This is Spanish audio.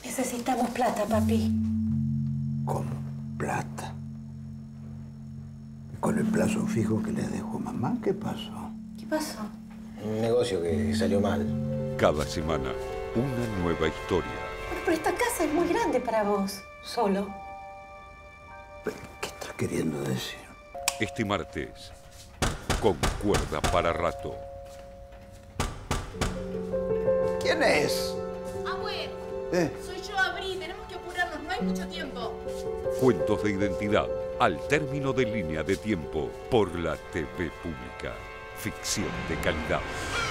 Necesitamos plata, papi. ¿Cómo? ¿Plata? ¿Con el plazo fijo que le dejó mamá? ¿Qué pasó? ¿Qué pasó? Un negocio que salió mal. Cada semana, una nueva historia. Pero esta casa es muy grande para vos, solo. ¿Qué estás queriendo decir? Este martes, con cuerda para rato. ¿Quién es? Abue, soy yo, Abrí. Tenemos que apurarnos, no hay mucho tiempo. Cuentos de identidad al término de línea de tiempo por la TV pública. Ficción de calidad.